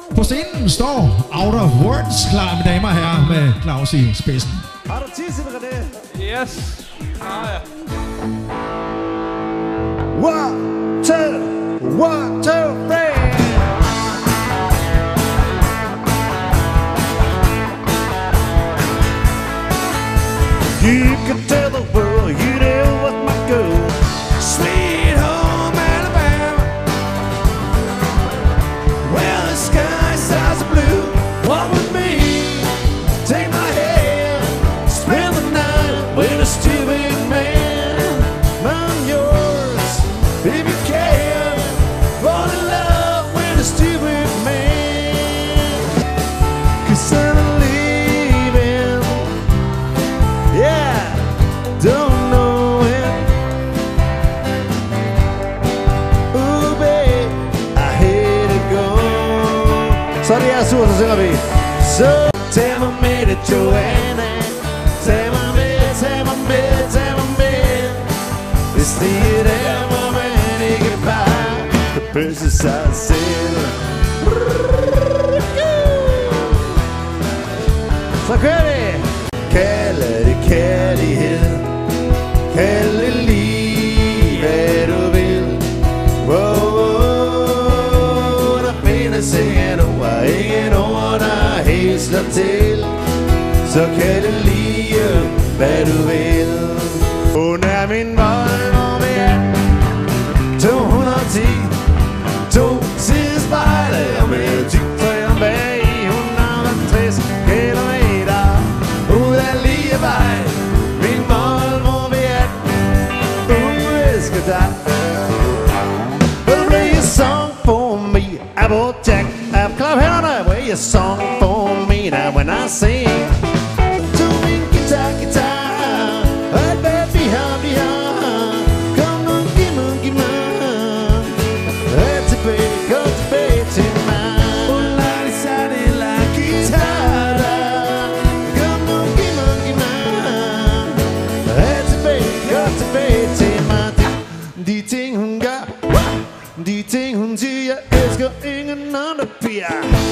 På scenen står Out of Words klar, mine damer og herrer, med Claus i spidsen. Har du tisset, René? Yes. Ah, ja. 1, 2, 1, 2, 3. You can tell the world you know what my goal. Sweet home Alabama, where the sky starts blue. Walk with me, take my hand, spend the night with a stupid man. I'm yours, if you can. Fall in love with a stupid man. 'Cause I'm leaving, yeah, don't know when. Ooh, babe, I hate to go. Så det er sur, så synger vi. Så tag mig med til Joanna. Tag mig med, tag mig med, tag mig med. Hvis det er der, hvor man ikke bare kan pøse sig selv. Så kører vi. Kald det kærlighed, kald det lige hvad du vil. Wow, wow, der findes ingen ord, ingen ord der helt slår til. Så kald det lige hvad du vil. Hun er min Volvo med 210, 2 sidespejle med tygtøj bag. 160 kilometer ud af lige vej. Min Volvo med elsker dig. Will play a song for me, Applejack. Clap hænderne, play a song for me now when I sing. To me guitar, guitar, hey baby, hubby, come on, gimme, hey tilbage, gå tilbage til mig. Oh, lad det særlig like guitar. Come on, gimme, hey tilbage, gå tilbage til mig. De ting hun gør, de ting hun siger, elsker ingen andre piger.